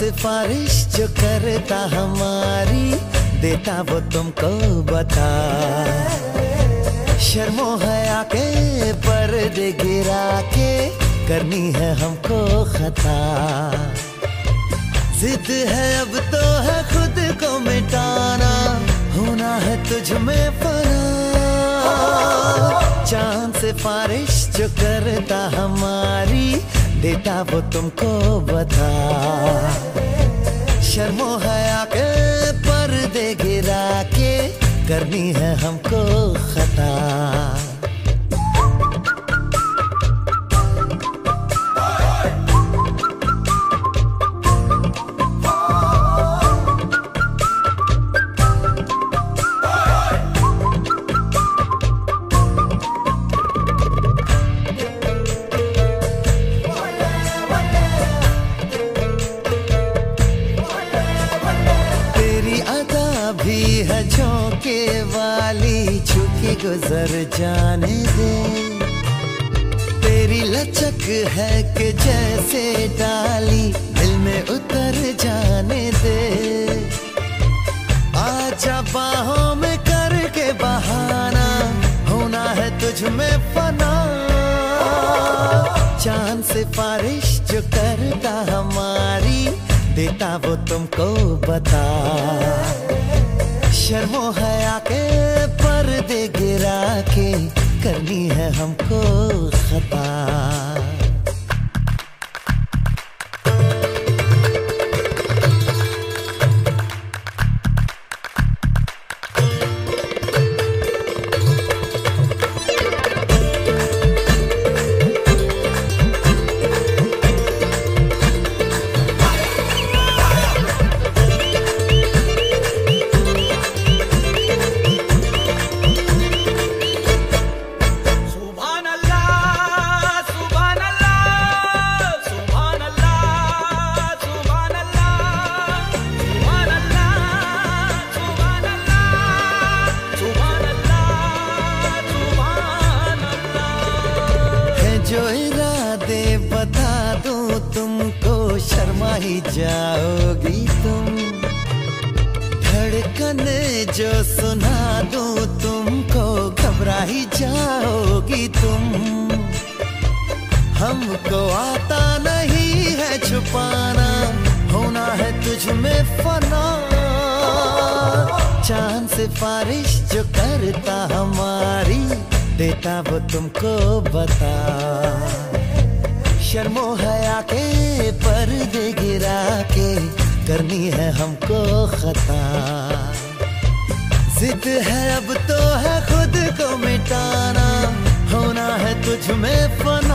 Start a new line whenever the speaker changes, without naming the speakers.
सिफारिश जो करता हमारी, देता वो तुमको बता। शर्मो हया के पर्दे गिरा के करनी है हमको खता। जिद है अब तो है खुद को मिटाना, होना है तुझ में फना। चांद सिफारिश जो करता हमारी, देता वो तुमको बता। शर्मो हया के पर्दे गिरा के करनी है हमको खता। भी है झोंके वाली, छुकी गुजर जाने दे। तेरी लचक है कि जैसे डाली, दिल में उतर जाने दे। आजा बाहों में करके बहाना, होना है तुझ में फना। चांद सिफारिश जो करता हमारी, देता वो तुमको बता। शर्मो हया के पर्दे गिरा के करनी है हमको खता। जो इरादे बता दूं तुमको, शर्मा ही जाओगी तुम। धड़कन जो सुना दूं तुमको, घबरा ही जाओगी तुम। हमको आता नहीं है छुपाना, होना है तुझ में फना। चांद सिफारिश जो करता हमारी, देता वो तुमको बता। शर्मो हया के पर्दे गिरा के करनी है हमको खता। जिद है अब तो है खुद को मिटाना, होना है तुझ में फना।